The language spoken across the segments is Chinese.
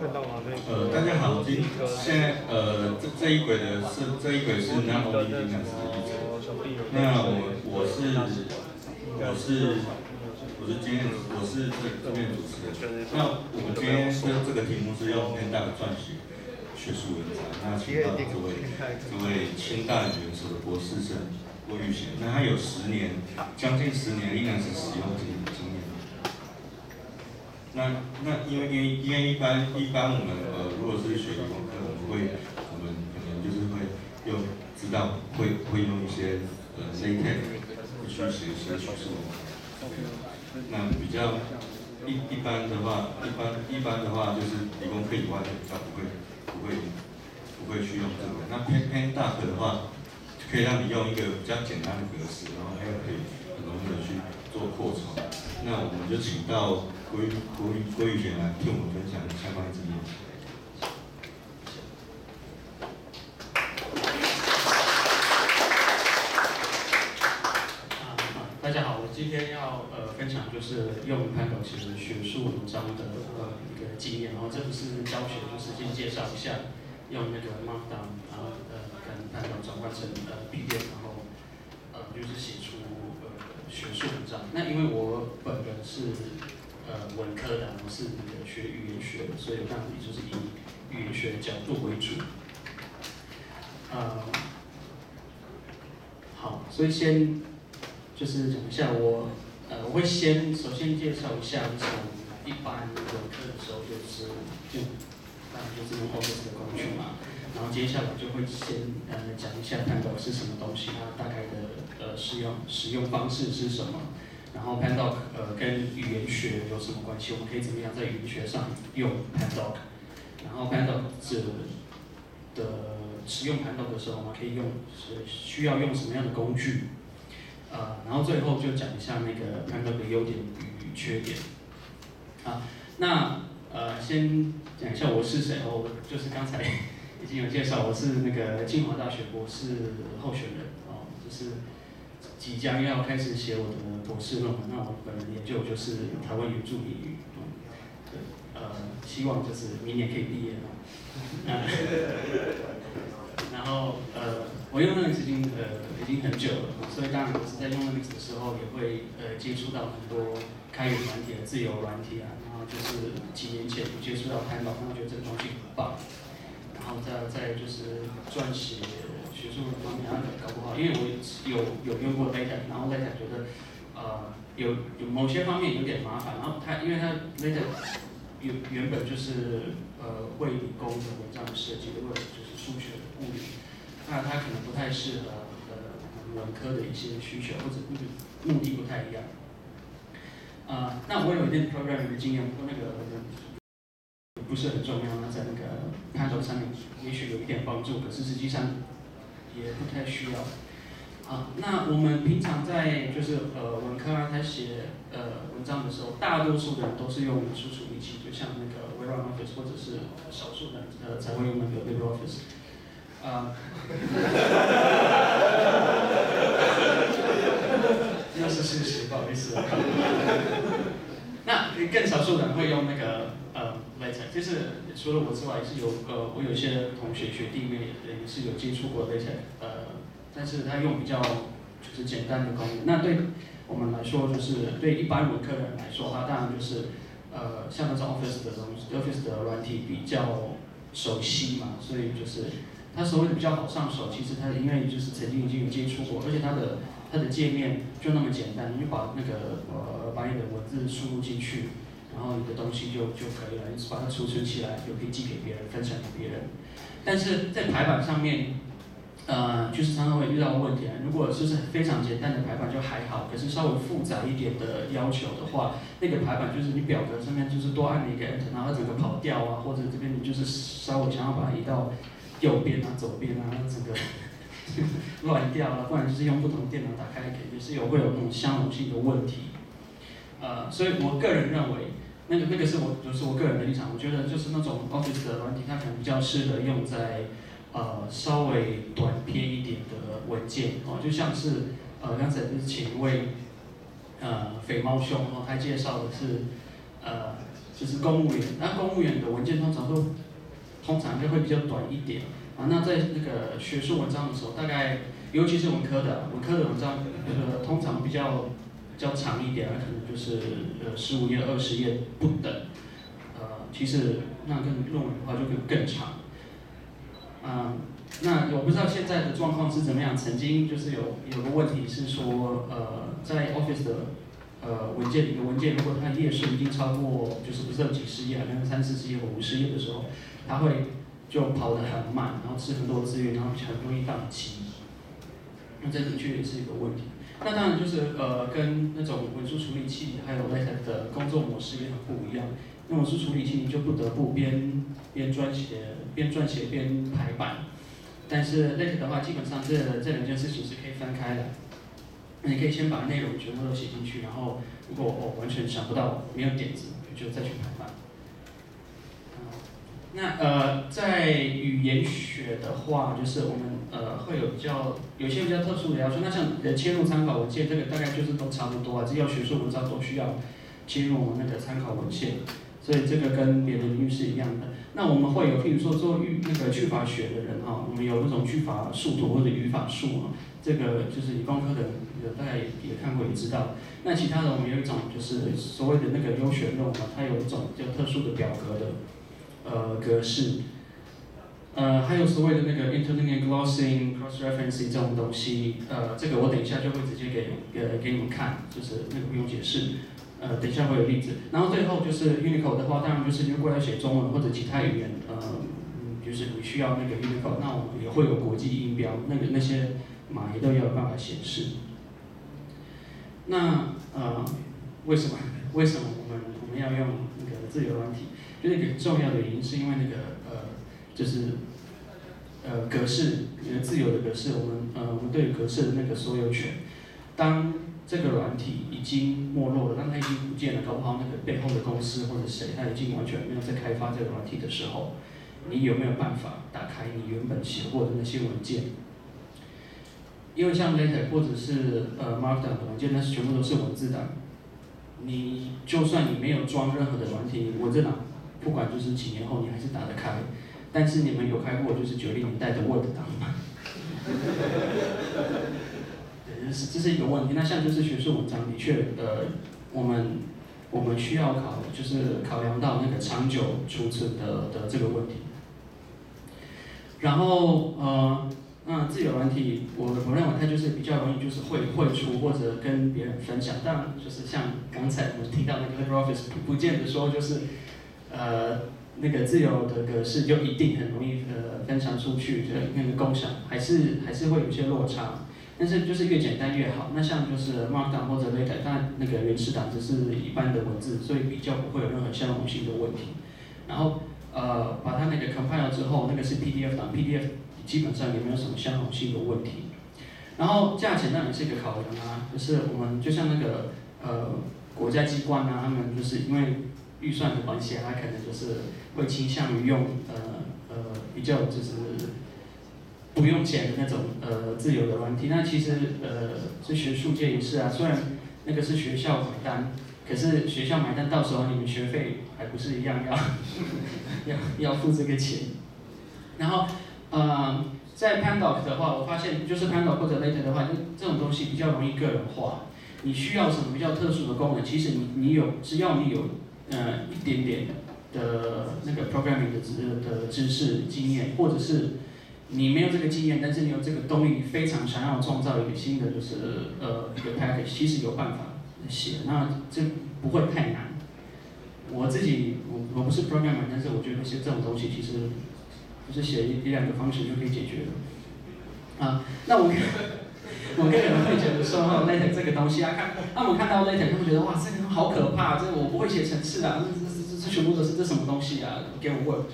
大家好，现在这一轨是 Not Only Linux 的议程。那我是今天这边主持人。那我们今天这个题目是用 Pandoc 撰写学术文章，那请到这位清大语言所的博士生郭玉贤，那他有将近10年 Linux 使用经验。那因为一般我们如果是学理工科，我们可能就是会知道会用一些LaTeX 去写一些学术文章。那比较一般的话就是理工科以外的比较不会去用这个。那 Pandoc 的话，可以让你用一个比较简单的格式，然后还有可以很容易的去做扩充。那我们就请到郭玉贤来替我们分享相关的经验。 大家好，我今天要分享就是用 Pandoc 写的学术文章的一个经验，然后这不是教学，就是先介绍一下用那个 Markdown， 然后跟 Pandoc 转换成PDF， 然后就是写出学术文章。那因为我本人是文科的，我是那个学语言学的，所以我当然也就是以语言学角度为主。好，所以先就是讲一下我会首先介绍一下从一般文科的时候当然就是用 Office 的工具嘛，然后接下来就会先讲一下 Pandoc 是什么东西，它大概的使用方式是什么，然后 Pandoc 跟语言学有什么关系，我们可以怎么样在语言学上用 Pandoc， 然后 Pandoc 使用 Pandoc 的时候，我们可以需要用什么样的工具，然后最后就讲一下那个 Pandoc 的优点与缺点。那先讲一下我是谁哦，就是刚才已经有介绍，我是那个清华大学博士候选人哦，就是即将要开始写我的博士论文。那我本人研究就是台湾原住民语，希望就是明年可以毕业了。然后我用 Linux 已经很久了，所以当然我是在用 Linux 的时候也会接触到很多开源软体、自由软体啊，然后就是几年前我接触到 Pandoc， 然后觉得这个东西很棒，然后再就是撰写学术方面，搞不好，因为我有用过 LaTeX， 然后 LaTeX 觉得有某些方面有点麻烦，然后因为它 LaTeX 原本就是为理工的文章设计的，为了就是数学、物理，那它可能不太适合文科的一些需求，或者目的不太一样。那我有一点 programming 的经验，不过那个不是很重要。那在那个 Pandoc 上面，也许有一点帮助，可是实际上也不太需要。那我们平常在就是文科在写文章的时候，大多数的人都是用输出处理器，就像那个微软 Office， 或者是少数人才会用那个 LibreOffice。那是事实，不好意思。那更少数人会用那个LaTeX， 就是除了我之外，是我有一些同学学弟妹也是有接触过 LaTeX， 但是他用比较就是简单的功能。那对我们来说，就是对一般文科人来说，它当然就是像那种 Office 的东西 ，Office 的软体比较熟悉嘛，所以就是它所谓的比较好上手，其实它因为就是曾经已经有接触过，而且它的界面就那么简单，你就把那个把你的文字输入进去，然后你的东西就可以了，你把它储存起来，就可以寄给别人，分享给别人。但是在排版上面，就是常常会遇到问题啊。如果就是非常简单的排版就还好，可是稍微复杂一点的要求的话，那个排版就是你表格上面就是多按了一个 Enter， 然后整个跑掉啊，或者这边你就是稍微想要把它移到右边啊、左边啊，整个乱掉了，不然就是用不同电脑打开，也是会有那种相容性的问题。所以我个人认为，那个是我个人的立场，我觉得就是那种 Office 的软体，它可能比较适合用在稍微短篇一点的文件哦，就像是刚才不是请一位肥猫兄哦，他介绍的是就是公务员，那公务员的文件通常就会比较短一点啊。那在那个学术文章的时候，大概尤其是文科的文章，通常比较长一点，可能就是15页、20页不等。其实那跟论文的话就更长。那我不知道现在的状况是怎么样。曾经就是有个问题是说，在 Office 的文件一个文件，如果它的页数已经超过，就是不是有几十页，可能30-40页或50页的时候，它会就跑得很慢，然后吃很多资源，然后很容易宕机。那这的确也是一个问题。那当然就是跟那种文书处理器还有 LaTeX 的工作模式也很不一样。那文书处理器你就不得不边撰写边排版，但是 LaTeX 的话，基本上这两件事情是可以分开的。那你可以先把内容全部都写进去，然后如果完全想不到没有点子，就再去排版。那在语言学的话，就是我们会有些比较特殊的要求。那像切入参考文献，这个大概就是都差不多啊，只要学术文章都需要切入我们那个参考文献，所以这个跟别的领域是一样的。那我们会有，譬如说做那个句法学的人啊，我们有那种句法树图或者语法树啊，这个就是理工科的大概也看过也知道。那其他的我们有一种就是所谓的那个优选论啊，它有一种比较特殊的表格的。格式，还有所谓的那个 interlinear glossing、cross-referencing 这种东西，这个我等一下就会直接给你们看，就是那个不用解释，等一下会有例子。然后最后就是 Unicode 的话，当然就是如果要写中文或者其他语言，就是你需要那个 Unicode， 那我们也会有国际音标，那些码也都要有办法显示。那为什么我们要用那个自由软体？就那个重要的原因是因为那个就是格式，自由的格式，我们对格式的那个所有权，当这个软体已经没落了，当它已经不见了，搞不好那个背后的公司或者谁，他已经完全没有在开发这个软体的时候，你有没有办法打开你原本写过的那些文件？因为像 LaTeX 或者是Markdown 的文件，那是全部都是文字档。你就算你没有装任何的软体，文字档不管就是几年后你还是打得开。但是你们有开过就是90年代的 Word 档吗？对，这是一个问题。那像就是学术文章，的确，我们需要考量到那个长久储存的这个问题。然后那自由软体，我认为它就是比较容易就是汇出或者跟别人分享。当然就是像刚才我们提到那个 LibreOffice， 不见得说就是那个自由的格式就一定很容易分享出去，那个共享还是会有些落差。但是就是越简单越好。那像就是 Markdown 或者 LaTeX， 它那个原始档只是一般的文字，所以比较不会有任何相容性的问题。然后把它那个 compile 之后，那个是 PDF 档 ，PDF 基本上也没有什么相容性的问题。然后价钱当然是一个考量啊，就是我们就像那个国家机关啊，他们就是因为预算的关系，他可能就是会倾向于用比较就是不用钱的那种自由的软体。那其实这学术界也是啊，虽然那个是学校买单，可是学校买单到时候你们学费还不是一样要付这个钱。然后在 Pandoc 的话，我发现就是 Pandoc 或者 LaTeX 的话，这种东西比较容易个人化。你需要什么比较特殊的功能，其实只要你有一点点的那个 programming 的知识经验，或者是你没有这个经验，但是你有这个动力，你非常想要创造一个新的就是一个 package， 其实有办法写，那这不会太难。我自己我不是 programmer， 但是我觉得这种东西其实不是写一两个方式就可以解决的。那我个人会觉得说，LaTeX 这个东西啊，我们看到 LaTeX， 他们觉得哇，这个好可怕，这个我不会写程式啊，这全部都是这什么东西啊？给我 Word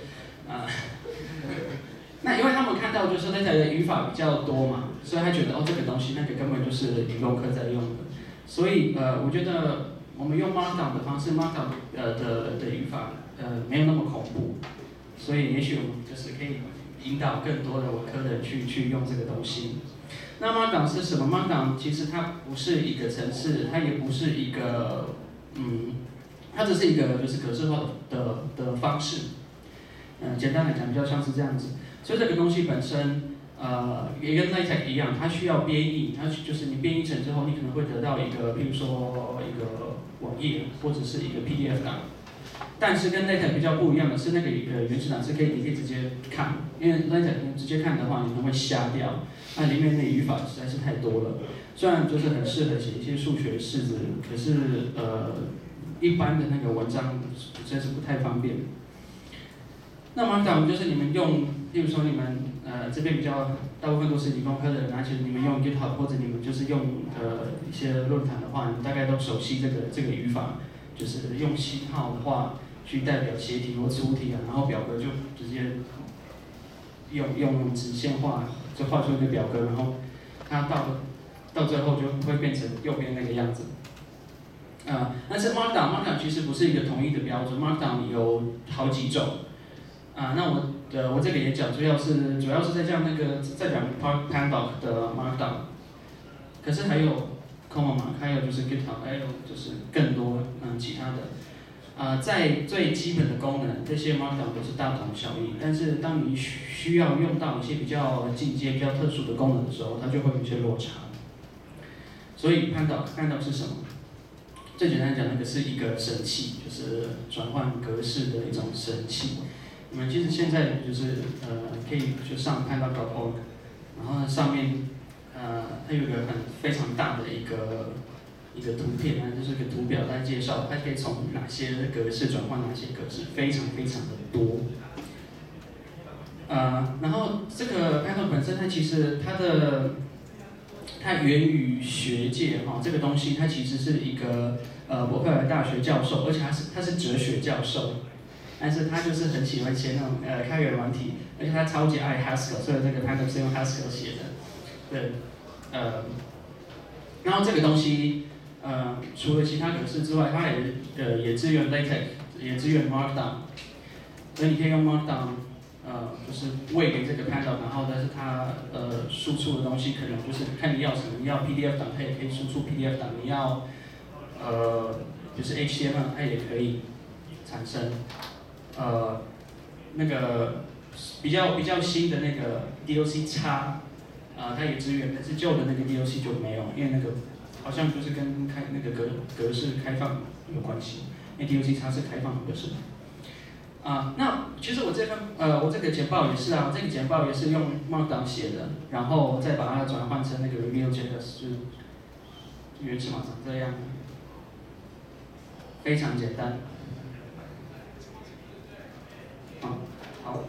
那因为他们看到就是 LaTeX 的语法比较多嘛，所以他觉得这个东西那个根本就是理工科在用的。所以我觉得我们用 Markdown 的方式 ，Markdown 的语法没有那么恐怖，所以也许我们就是可以引导更多的文科的人去用这个东西。那 Markdown 是什么 ？Markdown 其实它不是一个程式，它也不是一个它只是一个就是格式化的方式。简单来讲，比较像是这样子。所以这个东西本身，也跟 LaTeX 一样，它需要编译，它就是你编译成之后，你可能会得到一个，比如说一个网页或者是一个 PDF 档。但是跟 LaTeX 比较不一样的是，那个原始档是你可以直接看，因为 LaTeX 你直接看的话，你可能会瞎掉，那里面的语法实在是太多了。虽然就是很适合写一些数学式子，可是一般的那个文章实在是不太方便。那 Markdown 就是你们用，例如说你们这边比较大部分都是理工科的人，而且你们用 GitHub 或者你们就是用一些论坛的话，你们大概都熟悉这个语法，就是用星号的话去代表斜体或粗体啊，然后表格就直接用直线画，就画出一个表格，然后它到最后就会变成右边那个样子。但是 Markdown 其实不是一个统一的标准 ，Markdown 有好几种。那我这个也讲，主要是在讲Pandoc 的 Markdown， 可是还有 Common Mark， 还有就是 GitHub， 还有就是更多其他的。在最基本的功能，这些 Markdown 都是大同小异。但是当你需要用到一些比较进阶、比较特殊的功能的时候，它就会有一些落差。所以 Pandoc 是什么？最简单讲，那个是一个神器，就是转换格式的一种神器。你们其实现在就是可以去上pandoc.org， 然后上面它有一个非常大的一个图片，就是一个图表来介绍它可以从哪些格式转换哪些格式，非常非常的多。然后这个 Pandoc 本身它其实它源于学界这个东西它其实是一个伯克莱大学教授，而且他是哲学教授。但是他就是很喜欢写那种开源软体，而且他超级爱 Haskell， 所以这个 Pandoc 是用 Haskell 写的。对，然后这个东西除了其他格式之外，它也支援 LaTeX， 也支援 Markdown， 所以你可以用 Markdown， 就是喂给这个 Pandoc， 然后但是它输出的东西可能就是看你要什么，你要 PDF 档，它也可以输出 PDF 档，你要就是 HTML， 它也可以产生。那个比较新的那个 DOC 叉，它也支援，但是旧的那个 DOC 就没有，因为那个好像就是跟那个格式开放有关系，因为 DOC 叉是开放格式。那其实我这个简报也是啊，这个简报也是用 Markdown 写的，然后再把它转换成那个 Reveal.js， 就原始码长这样，非常简单。好，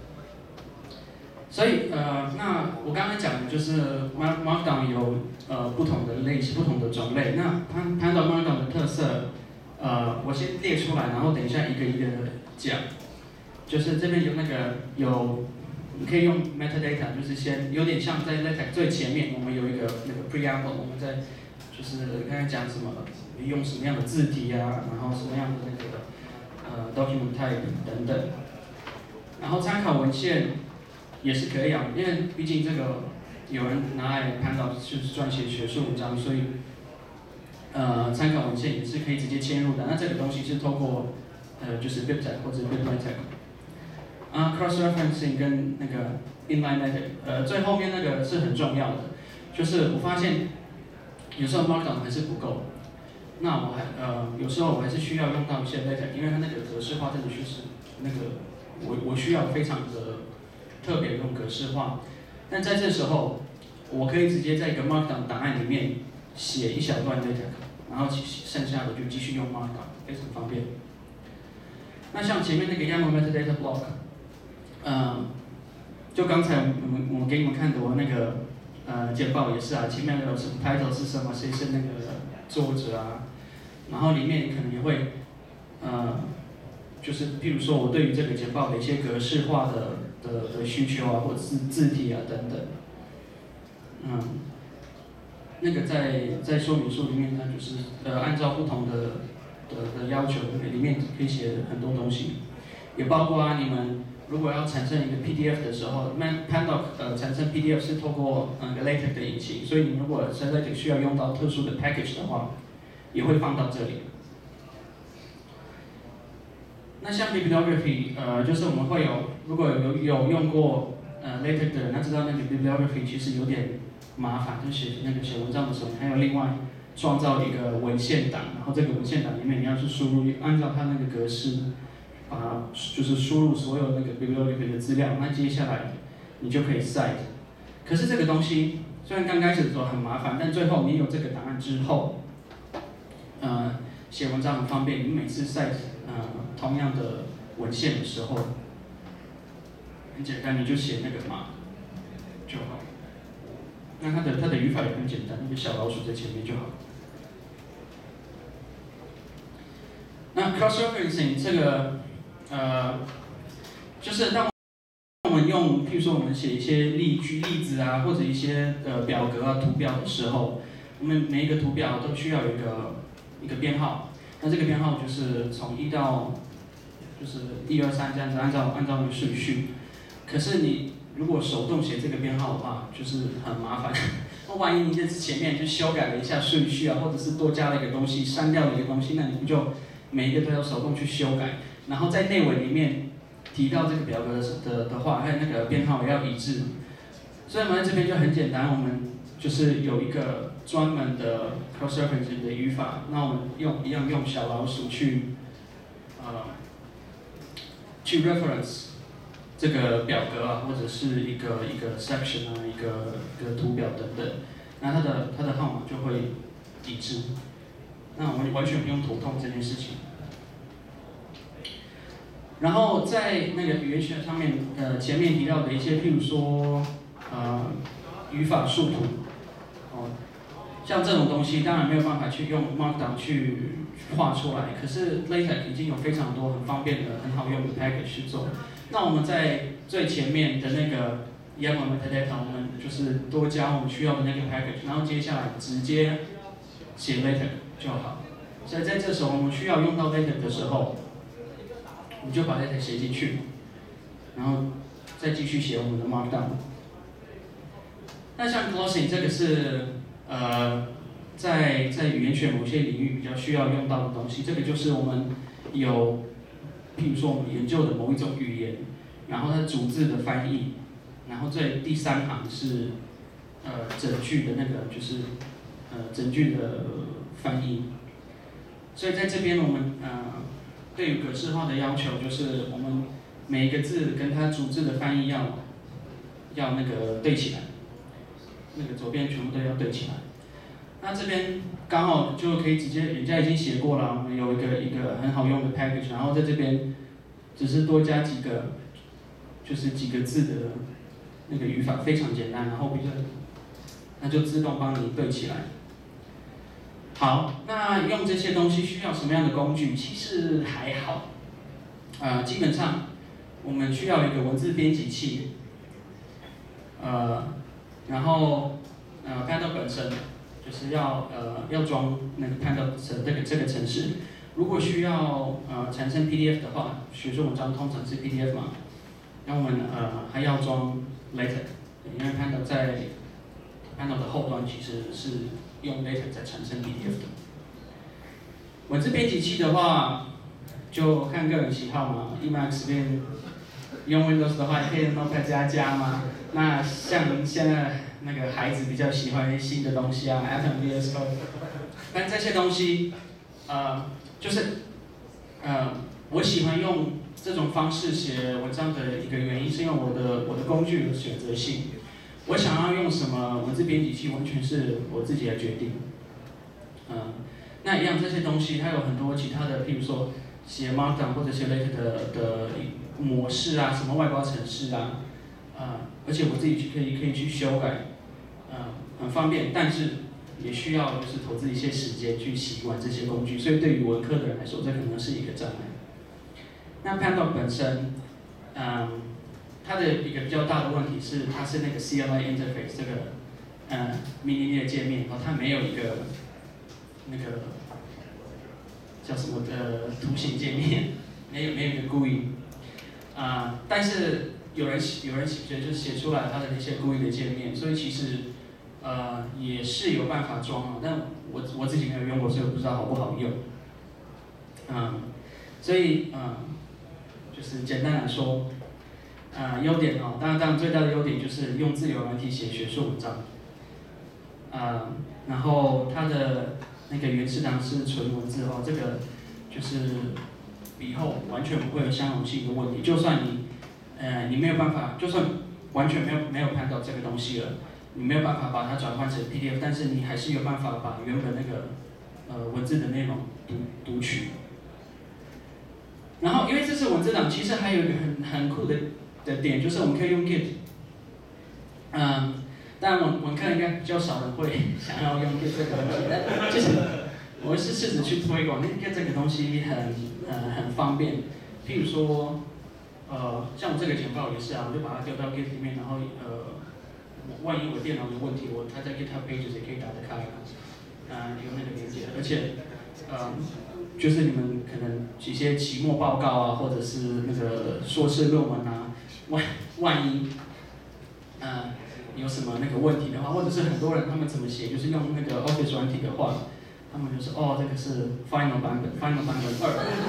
所以那我刚才讲的就是 Markdown 有不同的类型、不同的种类。那Pandoc Markdown 的特色，我先列出来，然后等一下一个一个讲。就是这边有你可以用 metadata， 就是先有点像在 LaTeX 最前面，我们有一个那个 preamble， 我们在就是刚才讲什么，用什么样的字体啊，然后什么样的那个document type 等等。然后参考文献也是可以啊，因为毕竟这个有人拿来Pandoc就是撰写学术文章，所以参考文献也是可以直接嵌入的。那这个东西是透过就是 BibTeX 或者 BibLaTeX。cross referencing 跟那个 inline LaTeX， 最后面那个是很重要的，就是我发现有时候 Markdown 还是不够，那有时候我还是需要用到一些 LaTeX， 因为它那个格式化真的就是那个。我需要非常的特别用格式化，但在这时候，我可以直接在一个 Markdown 档案里面写一小段 LaTeX， 然后剩下的就继续用 Markdown， 非常方便。那像前面那个 YAML metadata block， 就刚才我给你们看的我那个简报也是啊，前面有什么 title 是什么，谁是那个作者啊，然后里面可能也会就是譬如说我对于这个简报的一些格式化的需求啊，或者是字体啊等等，那个在说明书里面，它就是按照不同的要求，里面可以写很多东西，也包括你们如果要产生一个 PDF 的时候，Pandoc 产生 PDF 是透过LaTeX 的引擎，所以你如果在LaTeX需要用到特殊的 package 的话，也会放到这里。 那像 bibliography，就是我们会有，如果有用过LaTeX 的人，他知道那个 bibliography 其实有点麻烦，就写文章的时候，还有另外创造一个文献档，然后这个文献档里面你要去输入，按照它那个格式，就是输入所有那个 bibliography 的资料，那接下来你就可以 cite。可是这个东西虽然刚开始的时候很麻烦，但最后你有这个档案之后，写文章很方便。你每次 cite 同样的文献的时候，很简单，你就写那个码就好。那它的语法也很简单，一个小老鼠在前面就好。那 cross-referencing 这个就是当我们用，譬如说我们写一些例子啊，或者一些表格啊、图表的时候，我们每一个图表都需要有一个编号。那这个编号就是从1到就是1、2、3这样子，按照那个顺序。可是你如果手动写这个编号的话，就是很麻烦。那万一你这次前面就修改了一下顺序啊，或者是多加了一个东西、删掉了一个东西，那你不就每一个都要手动去修改？然后在内文里面提到这个表格的话，还有那个编号也要一致。所以我们在这边就很简单，我们就是有一个专门的 cross-referencing 的语法，那我们一样用小老鼠去reference 这个表格啊，或者是一个 section 啊，一个图表等等，那它的号码就会一致。那我们完全不用头痛这件事情。然后在那个语言学上面，前面提到的一些，譬如说语法树图，像这种东西当然没有办法去用 Markdown 去画出来，可是 LaTeX 已经有非常多很方便的、很好用的 package 去做。那我们在最前面的那个 YAML metadata， 我们就是多加我们需要的那个 package， 然后接下来直接写 LaTeX 就好。所以在这时候我们需要用到 LaTeX 的时候，我们就把 LaTeX 写进去，然后再继续写我们的 Markdown。那像 glossing 这个是在语言学某些领域比较需要用到的东西，这个就是我们有，譬如说我们研究的某一种语言，然后它逐字的翻译，然后第3行是整句的那个就是整句的翻译。所以在这边我们对于格式化的要求就是我们每一个字跟它逐字的翻译要那个对起来，那个左边全部都要对起来。那这边刚好就可以直接，人家已经写过了，我们有一个很好用的 package， 然后在这边只是多加几个字的那个语法，非常简单，然后那就自动帮你对起来。好，那用这些东西需要什么样的工具？其实还好，基本上我们需要一个文字编辑器，然后Pandoc 本身就是要装那个 Pandoc 这个程式。如果需要产生 PDF 的话，学术文章通常是 PDF 嘛，那我们还要装 LaTeX， 因为 Pandoc 的后端其实是用 LaTeX 在产生 PDF 的。文字编辑器的话，就看个人喜好嘛。Emacs 边用 Windows 的话，也可以用 Notepad++ 嘛。那像现在那个孩子比较喜欢新的东西啊 ，Atom、VS Code， 但这些东西，就是我喜欢用这种方式写文章的一个原因，是因为我的工具有选择性。我想要用什么文字编辑器，完全是我自己来决定。那一样这些东西，它有很多其他的，譬如说写 Markdown 或者写 LaTeX 的模式啊，什么外包程式啊，而且我自己可以去修改，很方便，但是也需要就是投资一些时间去习惯这些工具，所以对于文科的人来说，这可能是一个障碍。那 Pandoc 本身，它的一个比较大的问题是，它是那个 CLI interface 这个mini 列界面，然后它没有一个那个叫什么的图形界面，没有一个 GUI， 但是有人就是写出来它的那些 GUI 的界面，所以其实也是有办法装，但我自己没有用过，所以我不知道好不好用。所以就是简单来说，优点哦，当然最大的优点就是用自由软体写学术文章，然后它的那个原始档是纯文字哦，这个就是以后完全不会有相容性的问题，就算你没有办法，就算完全没有看到这个东西了，你没有办法把它转换成 PDF， 但是你还是有办法把原本那个文字的内容读取。然后因为这是文字档，其实还有一个很酷的点，就是我们可以用 Git。当然文科应该比较少人会想要用 Git 这个东西，但就是我是试着去推广 Git 这个东西很方便。譬如说，像我这个简报也是啊，我就把它丢到 Git 里面，然后万一我电脑有问题，它在 GitHub Pages 也可以打得开有那个连接，而且就是你们可能一些期末报告啊，或者是那个硕士论文啊，万一有什么那个问题的话，或者是很多人他们怎么写，就是用那个 Office 软体的话，他们就是这个是 Final 版本 ，Final 版本2，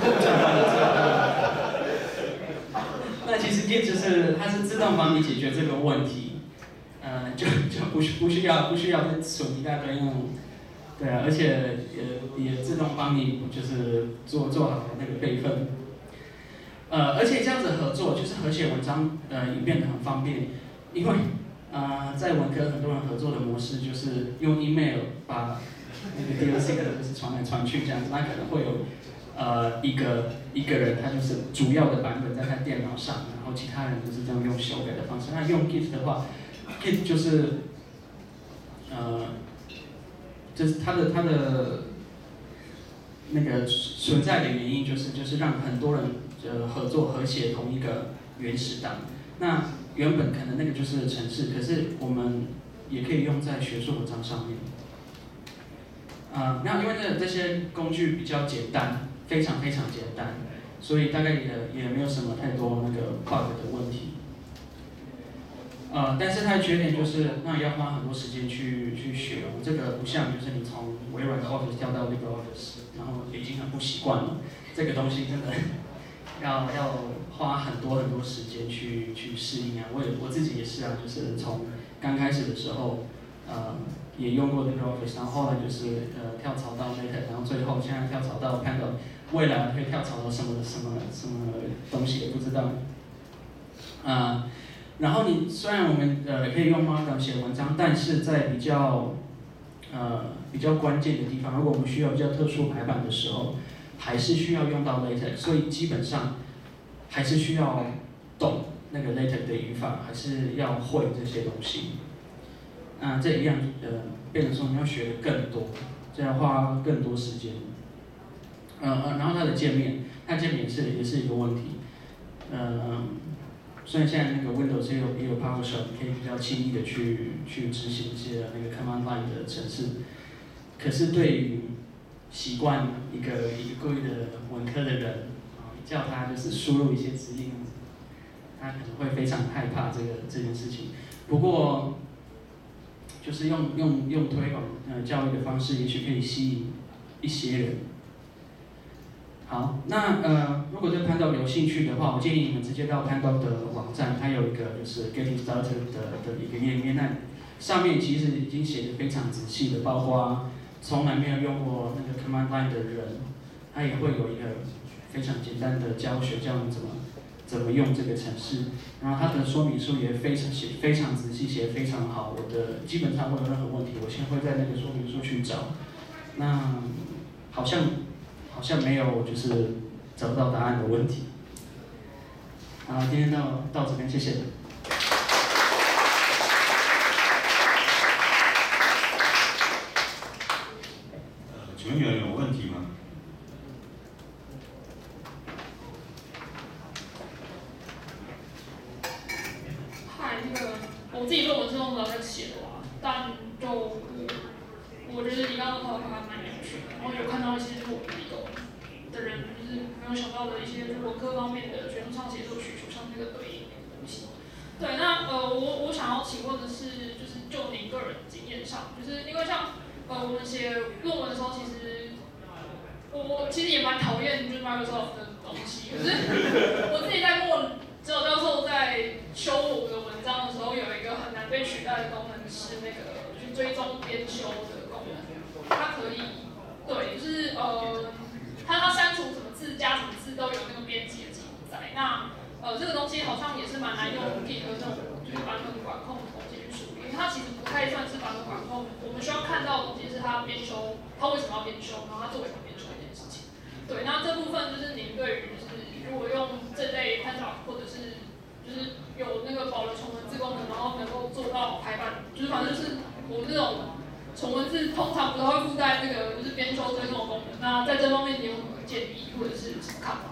那其实 Git 就是它是自动帮你解决这个问题，就不需要再存一大堆那种。对啊，而且也自动帮你就是做好那个备份，而且这样子合作就是合写文章也变得很方便，因为在文科很多人合作的模式就是用 email 把那个 DLC 可能就是传来传去这样子，那可能会有一个人他就是主要的版本在他电脑上，然后其他人就是这样用修改的方式。那用 Git 的话 ，Git 就是就是它的那个存在的原因就是让很多人合作合写同一个原始档。那原本可能那个就是程式，可是我们也可以用在学术文章上面。那因为这些工具比较简单，非常简单，所以大概也没有什么太多那个 bug 的问题。但是它的缺点就是，那要花很多时间去学。这个不像就是你从微软的 Office 跳到 LibreOffice， 然后已经很不习惯了。这个东西真的要花很多时间去适应啊。我自己也是啊，就是从刚开始的时候，也用过 LibreOffice， 然后后来就是跳槽到 LaTeX， 然后最后现在跳槽到 Pandoc， 未来会跳槽到什么东西也不知道。然后虽然我们可以用 Markdown 写文章，但是在比较关键的地方，如果我们需要比较特殊排版的时候，还是需要用到 LaTeX， 所以基本上还是需要懂那个 LaTeX 的语法，还是要会这些东西。这一样变成说你要学的更多，这样花更多时间。然后它的界面也是一个问题。虽然现在那个 Windows 也有 PowerShell， 可以比较轻易的去执行一些那个 Command Line 的程式，可是对于习惯一个故意的文科的人，叫他就是输入一些指令，他可能会非常害怕这件事情。不过，就是用推广教育的方式，也许可以吸引一些人。好，那如果对 Pandoc 有兴趣的话，我建议你们直接到 Pandoc 的网站，它有一个就是 Getting Started 的一个页面，那上面其实已经写的非常仔细的，包括从来没有用过那个 Command Line 的人，他也会有一个非常简单的教学，教你怎么用这个程式，然后它的说明书也写非常仔细，写得非常好。基本上我有任何问题，我先会在那个说明书去找。那好像没有就是找不到答案的问题。好，今天到这边，谢谢。 请问有人有问题吗？ 我自己论文是用 LaTeX 写的啦，但我觉得你刚刚的话还蛮有趣的，然后有看到一些就是我们理工的人就是没有想到的一些就是文科方面的学术上写作需求，像这个对应的东西。对，那我想要请问的是，就是就您个人经验上，就是因为像我们写论文的时候，其实我其实也蛮讨厌就是 Microsoft 的东西。可是我自己在跟指导教授在修我的文章的时候，有一个很难被取代的功能是那个就是追踪编修的功能，它可以对，就是它删除什么字加什么字都有那个编辑的记录在。那这个东西好像也是蛮难用 Git 这种就是版本管控的东西去处理，因为它其实不太算是版本管控。我们需要看到的东西是它编修，它为什么要编修，然后它作为什么编修这件事情。对，那这部分就是您对于就是如果用这类 Pandoc 或者是就是有那个保留纯文字功能，然后能够做到排版，就是反正就是我们这种纯文字通常不都会附带那个就是编修追踪的功能。那在这方面你有什么建议或者是什么看法？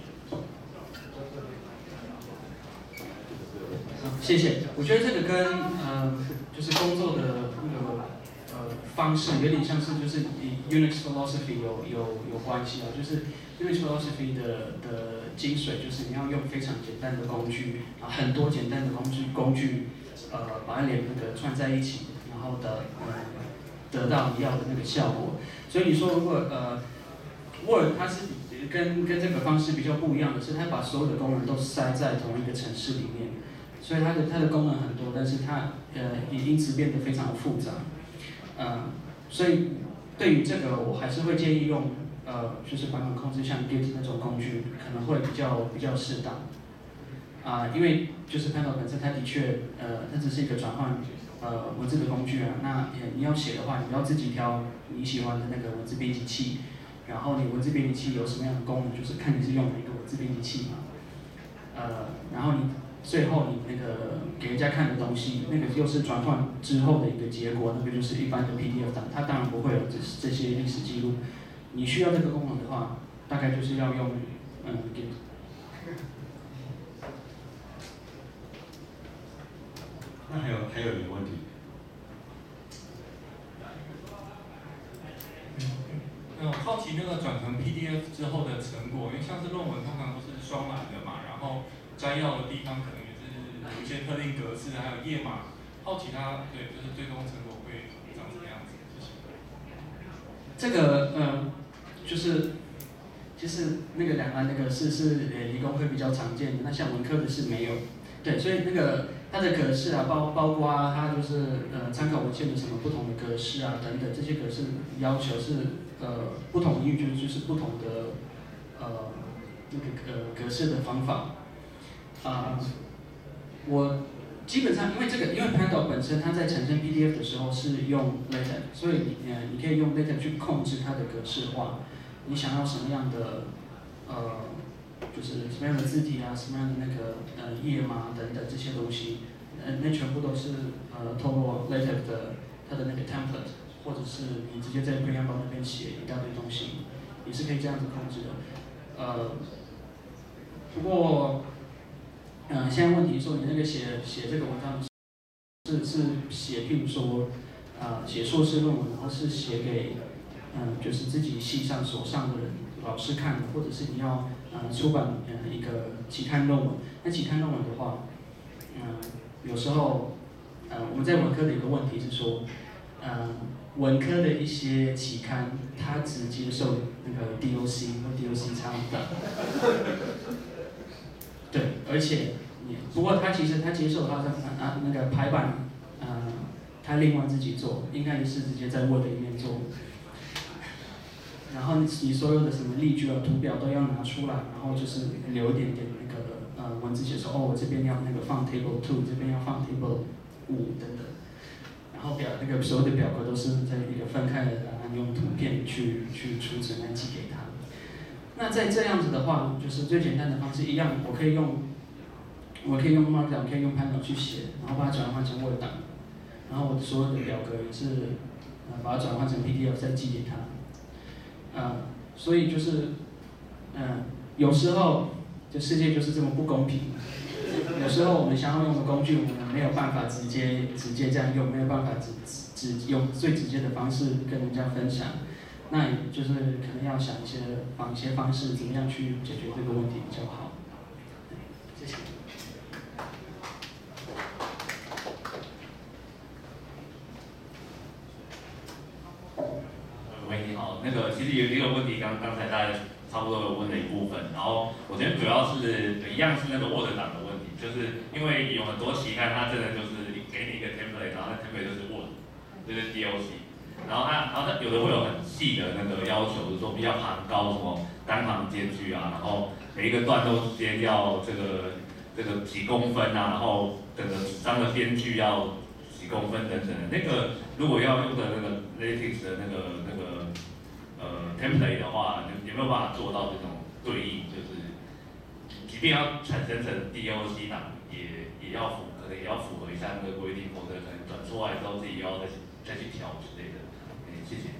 谢谢。我觉得这个跟就是工作的那个方式有点像是就是以 Unix philosophy 有关系啊，就是 Unix philosophy 的精髓就是你要用非常简单的工具啊，很多简单的工具把它那个串在一起，然后得到你要的那个效果。所以你说如果Word 它是跟这个方式比较不一样的是，它把所有的功能都塞在同一个程式里面。所以它的功能很多，但是它也因此变得非常复杂，所以对于这个我还是会建议用就是版本控制像 Git 那种工具可能会比较适当，因为就是 Pandoc 本身它的确它只是一个转换文字的工具啊，那你要写的话，你要自己挑你喜欢的那个文字编辑器，然后你文字编辑器有什么样的功能，就是看你是用哪一个文字编辑器嘛，然后你。最后你那个给人家看的东西，那个又是转换之后的一个结果，那个就是一般的 PDF 档，它当然不会有这些历史记录。你需要这个功能的话，大概就是要用Git。 那还有一个问题。 好奇那个转成 PDF 之后的成果，因为像是论文通常都是双栏的嘛，然后摘要的地方可能也是有一些特定格式，还有页码。好奇它对就是最终成果会长什么样子？谢谢。 这个就是其实那个两栏那个是理工科比较常见的，那像文科的是没有。对，所以那个它的格式啊，包括它就是参考文献的什么不同的格式啊等等，这些格式要求是不同领域就是不同的那个格式的方法。我基本上因为Pandoc 本身它在产生 PDF 的时候是用 LaTeX， 所以你可以用 LaTeX 去控制它的格式化，你想要什么样的就是什么样的字体啊，什么样的那个页码等等这些东西，那全部都是透过 LaTeX 的它的那个 template， 或者是你直接在 Preamble 那边写一大堆东西，你是可以这样子控制的。不过现在问题说你那个写这个文章是写，譬如说写硕士论文，然后是写给就是自己系上所上的人老师看的，或者是你要出版一个期刊论文。那期刊论文的话，有时候我们在文科的一个问题是说，文科的一些期刊它只接受那个 DOC 或 DOC 参档，对，而且不过他其实他接受他的那个排版，他另外自己做，应该也是直接在 Word 里面做。然后你所有的什么例句啊、图表都要拿出来，然后就是留一点点那个文字写说，我这边要那个放 Table 2， 这边要放 Table 5等等。然后那个所有的表格都是在一个分开的档案，用图片去储存来寄给他。那在这样子的话，就是最简单的方式一样，我可以用 Markdown， 可以用 Pandoc 去写，然后把它转换成 Word 档，然后我所有的表格也是把它转换成 PDF 再寄给他。所以就是有时候这世界就是这么不公平。有时候我们想要用的工具，我们没有办法直接这样用，没有办法只用最直接的方式跟人家分享。那也就是可能要想一些方式，怎么样去解决这个问题比较好。谢谢。 喂，你好，那个其实有一个问题，刚才大家差不多有问了一部分。然后我觉得主要是一样是那个 Word 档的问题，就是因为有很多期刊它真的就是给你一个 template， 然后那 template 就是 Word， 就是 DOC。然后它有的会有很细的那个要求，就是说比较行高，什么单行间距啊，然后每一个段落之间要这个几公分啊，然后整个纸张的边距要几公分等等的。那个如果要用的那个 LaTeX 的那个template 的话，有没有办法做到这种对应？就是即便要产生成 DOC 档，也要可能也要符合一下那个规定，否则可能转出来之后自己要再去调之类的。谢谢。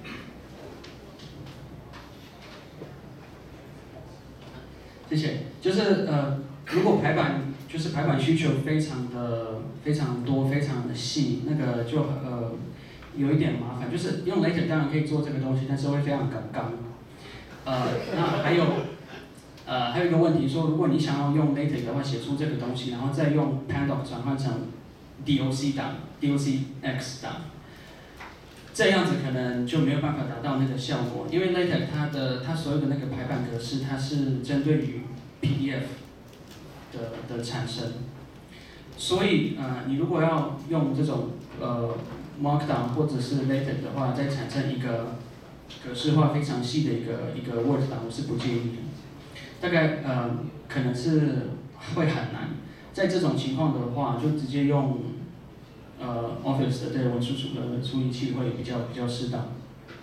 谢谢。就是如果排版需求非常多、非常的细，那个就有一点麻烦。就是用 LaTeX 当然可以做这个东西，但是会非常刚。那还有一个问题说，如果你想要用 LaTeX 的话，写出这个东西，然后再用 Pandoc 转换成 DOC 档、DOCX 档。这样子可能就没有办法达到那个效果，因为 LaTeX 它所有的那个排版格式，它是针对于 PDF 的产生，所以你如果要用这种Markdown 或者是 LaTeX 的话，再产生一个格式化非常细的一个 Word 档，我是不建议的。大概可能是会很难，在这种情况的话，就直接用Office 的这个文书的处理器会比较适当。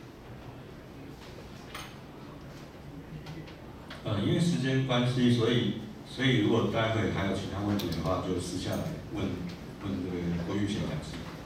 因为时间关系，所以如果待会还有其他问题的话，就私下来问这个郭玉贤讲师。